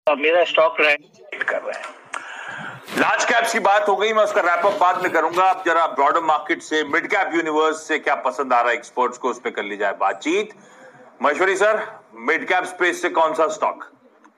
मेरा stock rate कर रहा है। लार्ज कैप्स की बात हो गई, मैं उसका रैप अप बाद में करूंगा। अब जरा ब्रॉडर मार्केट से मिड कैप यूनिवर्स से क्या पसंद आ रहा है एक्सपर्ट्स को, उस पर कर ली जाए बातचीत। Maheshwari sir, mid cap space से कौन सा स्टॉक?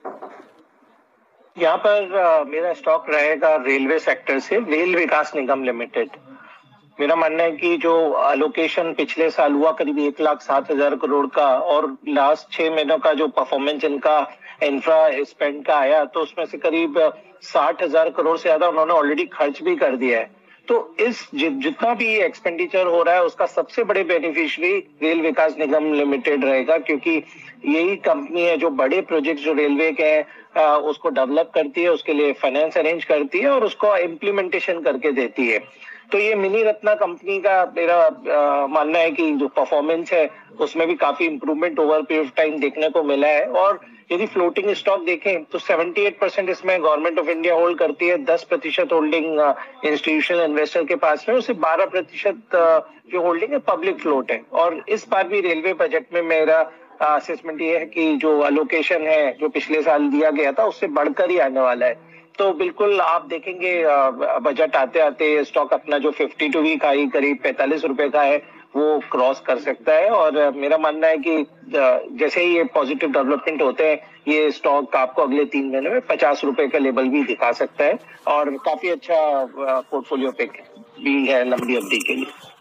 यहाँ पर मेरा स्टॉक रहेगा रेलवे सेक्टर से, रेल विकास निगम लिमिटेड। मेरा मानना है कि जो अलोकेशन पिछले साल हुआ करीब 1,07,000 करोड़ का, और लास्ट 6 महीनों का जो परफॉर्मेंस इनका इंफ्रा स्पेंड का आया, तो उसमें से करीब 60,000 करोड़ से ज्यादा उन्होंने ऑलरेडी खर्च भी कर दिया है। तो इस जितना भी एक्सपेंडिचर हो रहा है उसका सबसे बड़े beneficiary rail Vikas Nigam limited रहेगा, क्योंकि यही कंपनी है जो बड़े प्रोजेक्ट जो रेलवे के हैं उसको डेवलप करती है, उसके लिए फाइनेंस अरेंज करती है और उसको इम्प्लीमेंटेशन करके देती है। तो ये मिनी रत्ना कंपनी का मेरा मानना है कि जो परफॉर्मेंस है उसमें भी काफी improvement over period of time देखने को मिला है। और यदि फ्लोटिंग स्टॉक देखें तो 78% इसमें गवर्नमेंट ऑफ इंडिया होल्ड करती है, 10% होल्डिंग इंस्टीट्यूशनल इन्वेस्टर के पास में, उसे 12% जो होल्डिंग है पब्लिक फ्लोट है। और इस बार भी रेलवे बजट में मेरा असेसमेंट ये है कि जो अलोकेशन है जो पिछले साल दिया गया था उससे बढ़कर ही आने वाला है। तो बिल्कुल आप देखेंगे बजट आते आते स्टॉक अपना जो 52 वीक हाई करीब 45 रुपए का है वो क्रॉस कर सकता है। और मेरा मानना है कि जैसे ही ये पॉजिटिव डेवलपमेंट होते हैं ये स्टॉक आपको अगले 3 महीने में 50 रुपए का लेवल भी दिखा सकता है, और काफी अच्छा पोर्टफोलियो पिक भी है लंबी अवधि के लिए।